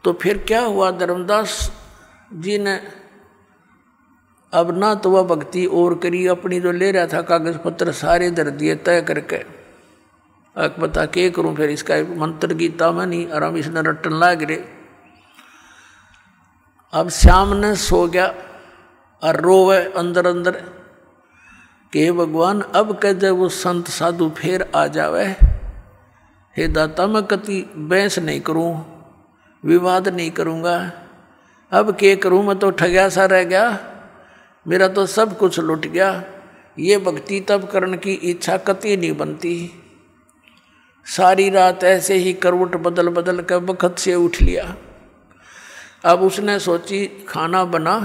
तो फिर क्या हुआ, धर्मदास जी ने अब ना तो वह भक्ति और करी, अपनी जो ले रहा था कागज पत्र सारे धर दिए तय करके। अब बता के करूं, फिर इसका मंत्र गीता में नहीं, आराम इसने रटन लाग रहे। अब श्याम ने सो गया और रोवे अंदर अंदर कि भगवान अब कह जब वो संत साधु फिर आ जावे, हे दाता मैं कति बहस नहीं करूं, विवाद नहीं करूंगा, अब क्या करूं, मैं तो ठगया सा रह गया, मेरा तो सब कुछ लुट गया। ये भक्ति तब करने की इच्छा कति नहीं बनती। सारी रात ऐसे ही करवट बदल बदल कर बखत से उठ लिया। अब उसने सोची खाना बना,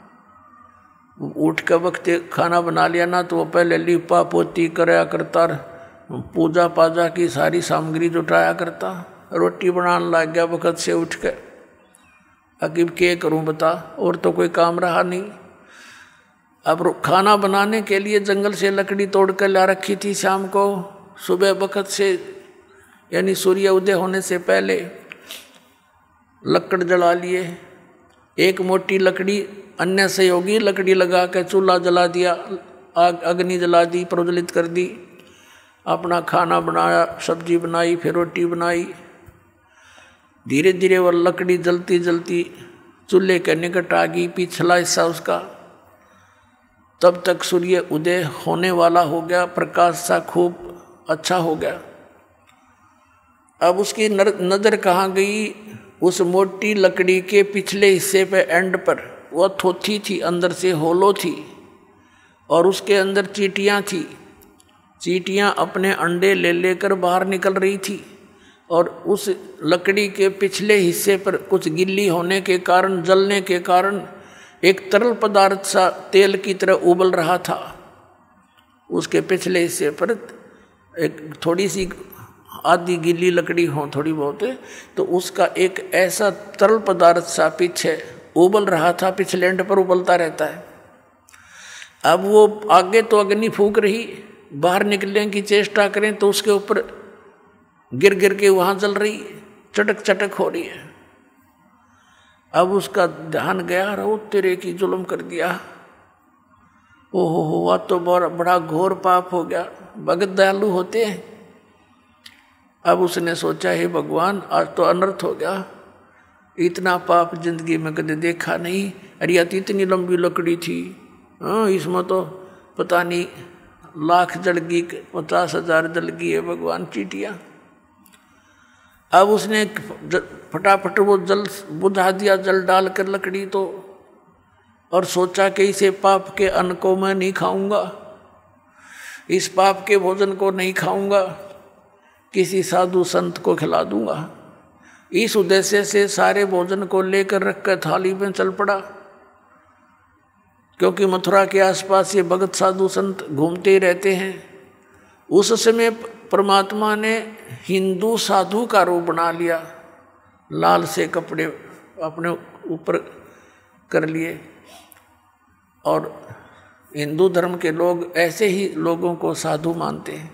उठ के वक्त खाना बना लिया ना, तो वो पहले लिपा पोती कराया करता, पूजा पाजा की सारी सामग्री जुटाया करता, रोटी बनाने लग गया वक्त से उठ के। अकीब क्या करूं बता, और तो कोई काम रहा नहीं। अब खाना बनाने के लिए जंगल से लकड़ी तोड़ कर ला रखी थी शाम को, सुबह वक्त से यानी सूर्य उदय होने से पहले लकड़ जला लिए। एक मोटी लकड़ी, अन्य सहयोगी लकड़ी लगा के चूल्हा जला दिया, आग अग्नि जला दी, प्रज्वलित कर दी, अपना खाना बनाया, सब्जी बनाई, फिर रोटी बनाई। धीरे धीरे वह लकड़ी जलती जलती चूल्हे के निकट आ गई, पिछला हिस्सा उसका। तब तक सूर्य उदय होने वाला हो गया, प्रकाश सा खूब अच्छा हो गया। अब उसकी नज़र कहाँ गई, उस मोटी लकड़ी के पिछले हिस्से पे एंड पर वह थोथी थी, अंदर से होलो थी और उसके अंदर चींटियाँ थी। चींटियाँ अपने अंडे ले लेकर बाहर निकल रही थी और उस लकड़ी के पिछले हिस्से पर कुछ गिल्ली होने के कारण, जलने के कारण एक तरल पदार्थ सा तेल की तरह उबल रहा था। उसके पिछले हिस्से पर एक थोड़ी सी आधी गीली लकड़ी हो थोड़ी बहुत, तो उसका एक ऐसा तरल पदार्थ सा पीछे उबल रहा था, पिछले एंड पर उबलता रहता है। अब वो आगे तो अग्नि फूंक रही, बाहर निकलने की चेष्टा करें तो उसके ऊपर गिर गिर के वहाँ जल रही, चटक चटक हो रही है। अब उसका ध्यान गया, रो तेरे की जुल्म कर दिया, ओहो हुआ तो बड़ा घोर पाप हो गया। भगत दयालु होते हैं। अब उसने सोचा, हे भगवान आज तो अनर्थ हो गया, इतना पाप जिंदगी में कभी देखा नहीं। अरे यार इतनी लंबी लकड़ी थी, हाँ इसमें तो पता नहीं लाख जल गई, 50,000 जल गई है भगवान चींटियाँ। अब उसने फटाफट वो जल बुझा दिया, जल डाल कर लकड़ी तो, और सोचा कि इसे पाप के अन्न को मैं नहीं खाऊंगा, इस पाप के भोजन को नहीं खाऊंगा, किसी साधु संत को खिला दूंगा। इस उद्देश्य से सारे भोजन को लेकर रखकर थाली में चल पड़ा, क्योंकि मथुरा के आसपास ये भगत साधु संत घूमते ही रहते हैं। उस समय परमात्मा ने हिंदू साधु का रूप बना लिया, लाल से कपड़े अपने ऊपर कर लिए, और हिंदू धर्म के लोग ऐसे ही लोगों को साधु मानते हैं।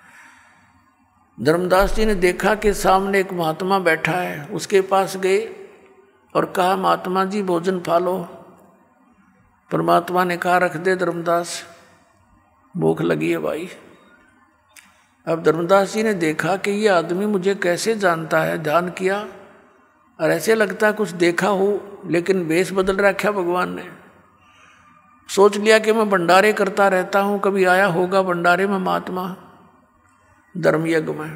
धर्मदास जी ने देखा कि सामने एक महात्मा बैठा है, उसके पास गए और कहा, महात्मा जी भोजन खा लो। परमात्मा ने कहा, रख दे धर्मदास, भूख लगी है भाई। अब धर्मदास जी ने देखा कि ये आदमी मुझे कैसे जानता है, ध्यान किया और ऐसे लगता कुछ देखा हो, लेकिन वेश बदल रखा भगवान ने। सोच लिया कि मैं भंडारे करता रहता हूँ, कभी आया होगा भंडारे में महात्मा धर्मयज्ञ में।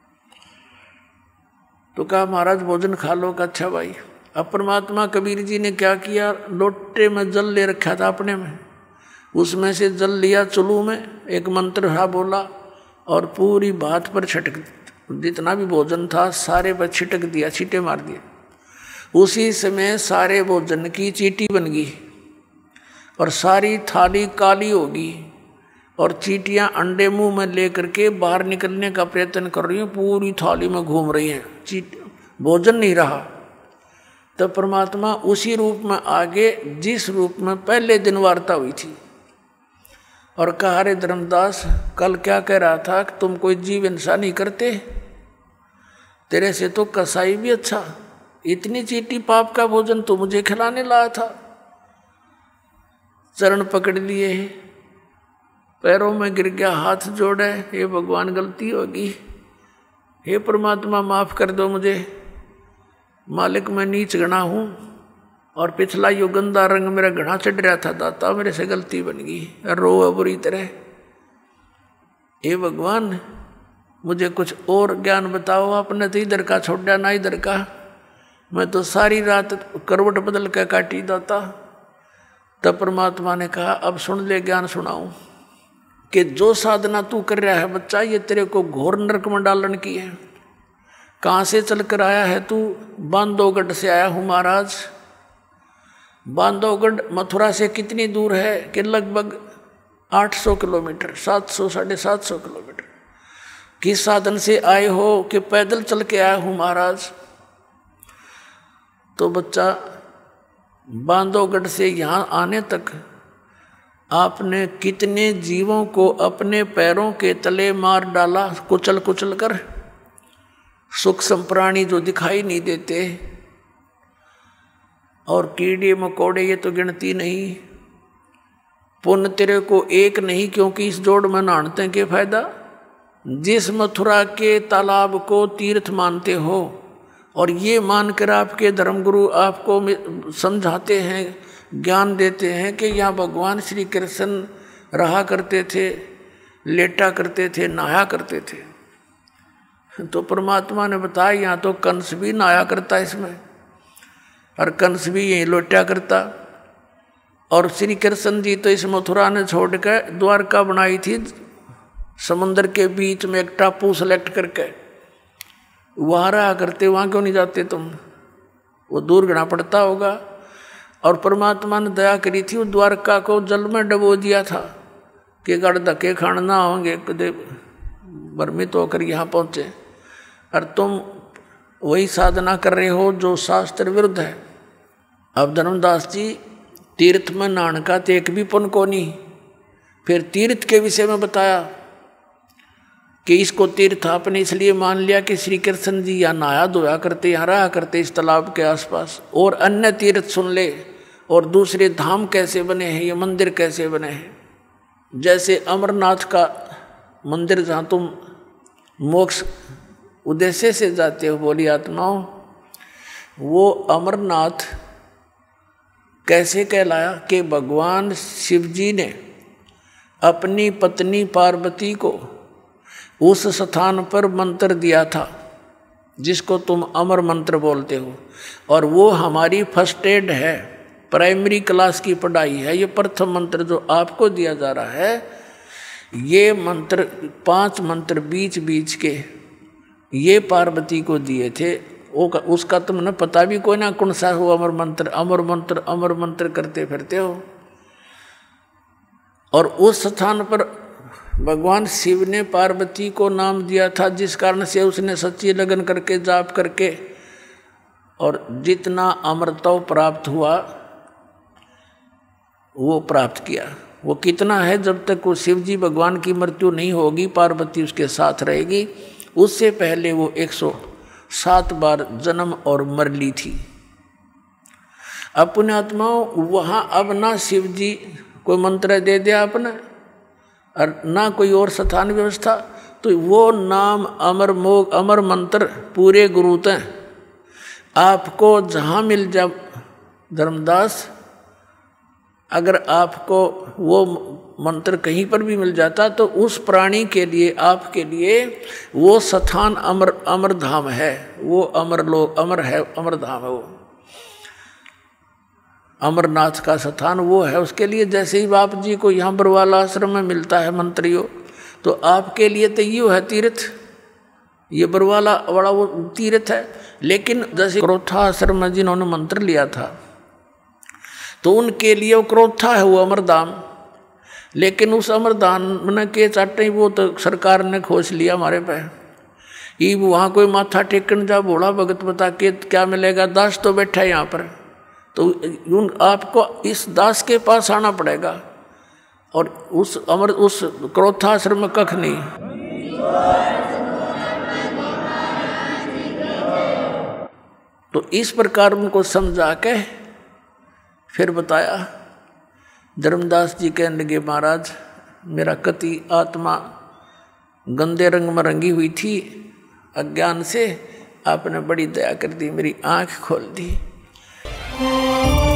तो कहा महाराज भोजन खा लो। का अच्छा भाई। अब परमात्मा कबीर जी ने क्या किया, लोटे में जल ले रखा था अपने में, उसमें से जल लिया चुलू में, एक मंत्र हा बोला और पूरी बात पर छटक, जितना भी भोजन था सारे पर छिटक दिया, छींटे मार दिए। उसी समय सारे भोजन की चींटी बन गई और सारी थाली काली होगी और चींटियां अंडे मुंह में लेकर के बाहर निकलने का प्रयत्न कर रही हैं, पूरी थाली में घूम रही हैं, भोजन नहीं रहा। तब परमात्मा उसी रूप में आगे जिस रूप में पहले दिन वार्ता हुई थी और कहा, रे धर्मदास कल क्या कह रहा था कि तुम कोई जीव हिंसा नहीं करते, तेरे से तो कसाई भी अच्छा, इतनी चीटी पाप का भोजन तो मुझे खिलाने लाया था। चरण पकड़ लिए, पैरों में गिर गया, हाथ जोड़े, हे भगवान गलती होगी, हे परमात्मा माफ कर दो मुझे, मालिक मैं नीच गणा हूँ और पिछला यो गंदा रंग मेरा घना चढ़ रहा था, दाता मेरे से गलती बन गई, रो बुरी तरह। हे भगवान मुझे कुछ और ज्ञान बताओ, आपने तो इधर का छोड़ा ना इधर का, मैं तो सारी रात करवट बदल के काटी दाता। तब परमात्मा ने कहा अब सुन ले, ज्ञान सुनाऊं कि जो साधना तू कर रहा है बच्चा, ये तेरे को घोर नरक में डालन की है। कहाँ से चल कर आया है तू? बांधवगढ़ से आया हूँ महाराज। बांधवगढ़ मथुरा से कितनी दूर है? कि लगभग 800 किलोमीटर, 700 750 किलोमीटर। किस साधन से आए हो? कि पैदल चल के आया हूँ महाराज। तो बच्चा बांधवगढ़ से यहाँ आने तक आपने कितने जीवों को अपने पैरों के तले मार डाला, कुचल कुचल कर। सूक्ष्म प्राणी जो दिखाई नहीं देते और कीड़े मकोड़े ये तो गिनती नहीं। पुण्य तेरे को एक नहीं, क्योंकि इस जोड़ में नहाते के फायदा। जिस मथुरा के तालाब को तीर्थ मानते हो और ये मानकर आपके धर्मगुरु आपको समझाते हैं, ज्ञान देते हैं कि यहाँ भगवान श्री कृष्ण रहा करते थे, लेटा करते थे, नहाया करते थे, तो परमात्मा ने बताया यहाँ तो कंस भी नहाया करता इसमें, और कंस भी यहीं लेटा करता। और श्री कृष्ण जी तो इस मथुरा ने छोड़कर द्वारका बनाई थी, समुद्र के बीच में एक टापू सेलेक्ट करके, वहाँ रहा करते। वहाँ क्यों नहीं जाते तुम? वो दूर घना पड़ता होगा। और परमात्मा ने दया करी थी, उस द्वारका को जल में डबो दिया था कि गड़ धक्के खान ना होंगे, कदे भ्रमित होकर यहाँ पहुँचे। और तुम वही साधना कर रहे हो जो शास्त्र विरुद्ध है। अब धर्मदास जी तीर्थ में नहाने का तो एक भी पुण्य को नहीं। फिर तीर्थ के विषय में बताया कि इसको तीर्थ आपने इसलिए मान लिया कि श्री कृष्ण जी यहाँ नहाया धोया करते, यहाँ रहा करते इस तालाब के आसपास। और अन्य तीर्थ सुन ले, और दूसरे धाम कैसे बने हैं, ये मंदिर कैसे बने हैं। जैसे अमरनाथ का मंदिर जहाँ तुम मोक्ष उद्देश्य से जाते हो बोली आत्माओं, वो अमरनाथ कैसे कहलाया? कि भगवान शिव जी ने अपनी पत्नी पार्वती को उस स्थान पर मंत्र दिया था जिसको तुम अमर मंत्र बोलते हो। और वो हमारी फर्स्ट एड है, प्राइमरी क्लास की पढ़ाई है। ये प्रथम मंत्र जो आपको दिया जा रहा है, ये मंत्र 5 मंत्र बीच बीच के ये पार्वती को दिए थे। वो उसका तुमने पता भी कोई ना कौन सा हो अमर मंत्र, अमर मंत्र, अमर मंत्र करते फिरते हो। और उस स्थान पर भगवान शिव ने पार्वती को नाम दिया था, जिस कारण से उसने सच्ची लगन करके जाप करके और जितना अमरत्व प्राप्त हुआ वो प्राप्त किया। वो कितना है? जब तक वो शिव जी भगवान की मृत्यु नहीं होगी, पार्वती उसके साथ रहेगी। उससे पहले वो 107 बार जन्म और मर ली थी। अब पुण्यात्माओं वहाँ अब ना शिव जी कोई मंत्र दे दिया आपने और ना कोई और स्थान व्यवस्था, तो वो नाम अमर मंत्र पूरे गुरु तय आपको जहाँ मिल जा। धर्मदास अगर आपको वो मंत्र कहीं पर भी मिल जाता तो उस प्राणी के लिए, आपके लिए वो स्थान अमर धाम है, वो अमर लोक अमर है, अमर धाम है वो अमरनाथ का स्थान वो है उसके लिए। जैसे ही बाप जी को यहाँ बरवाला आश्रम में मिलता है मंत्रियों, तो आपके लिए तो ये है तीर्थ, ये बरवाला बड़ा वो तीर्थ है। लेकिन जैसे क्रोथा आश्रम में जिन्होंने मंत्र लिया था तो उनके लिए वो क्रोथा है, वो अमरधाम। लेकिन उस अमरधाम के चाटे वो तो सरकार ने खोज लिया हमारे पे। ये वहाँ कोई माथा टेकन जा भोला भगत बता के क्या मिलेगा? दास तो बैठा है यहाँ पर, तो आपको इस दास के पास आना पड़ेगा। और उस क्रोधाश्रम में कख नहीं। तो तो इस प्रकार उनको समझा के फिर बताया। धर्मदास जी कहने लगे, महाराज मेरा कति आत्मा गंदे रंग में रंगी हुई थी अज्ञान से, आपने बड़ी दया कर दी, मेरी आंख खोल दी।